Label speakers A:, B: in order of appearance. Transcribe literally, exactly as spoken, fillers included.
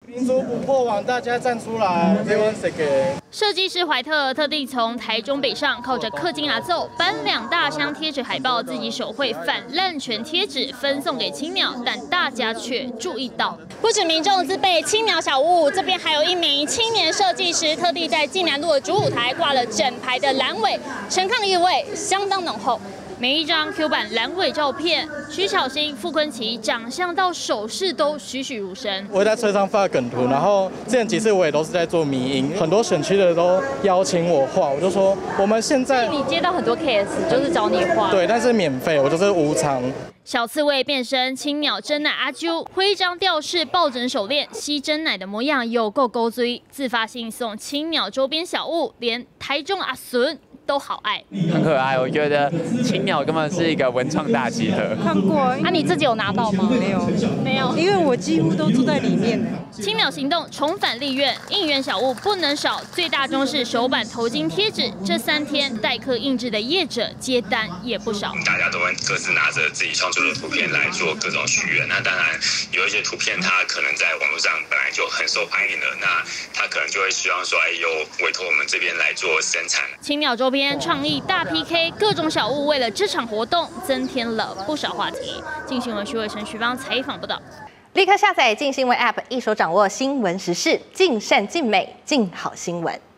A: 民族不破网，大家站出来！台湾谁给？
B: 设计师怀特特地从台中北上，靠着氪金阿奏搬两大箱贴纸海报，自己手绘反滥权贴纸分送给青鸟，但大家却注意到，不止民众自备青鸟小物，这边还有一名青年设计师特地在济南路的主舞台挂了整排的蓝尾，陈抗意味相当浓厚。 每一张 Q 版蓝尾照片，徐巧芯、傅昆萁长相到手势都栩栩如生。
A: 我会在车上发梗图，然后之前几次我也都是在做迷因，很多选区的都邀请我画，我就说我们现在
B: 你接到很多 case 就是找你画，
A: 对，但是免费，我就是无偿。
B: 小刺猬变身青鸟真奶阿啾，徽章吊饰抱枕手链，吸真奶的模样有够勾追。自发性送青鸟周边小物，连台中阿孙都好爱，
C: 很可爱。我觉得青鸟根本是一个文创大集合。
D: 看过，
B: 啊，你自己有拿到吗？
D: 没有，
B: 没有，
D: 因为我几乎都住在里面。
B: 青鸟行动重返立院，应援小物不能少，最大宗是手版头巾贴纸。这三天代客印制的业者接单也不少，
E: 大家都会各自拿着自己创作的图片来做各种许愿。那当然有一些图片它可能在网络上本来就很受欢迎了，那他可能就会希望说，哎，有委托我们这边来做生产。
B: 青鸟周边创意大 P K， 各种小物为了这场活动增添了不少话题。镜新闻徐伟成、徐芳采访报道。
F: 立刻下载镜新闻 App， 一手掌握新闻时事，尽善尽美，尽好新闻。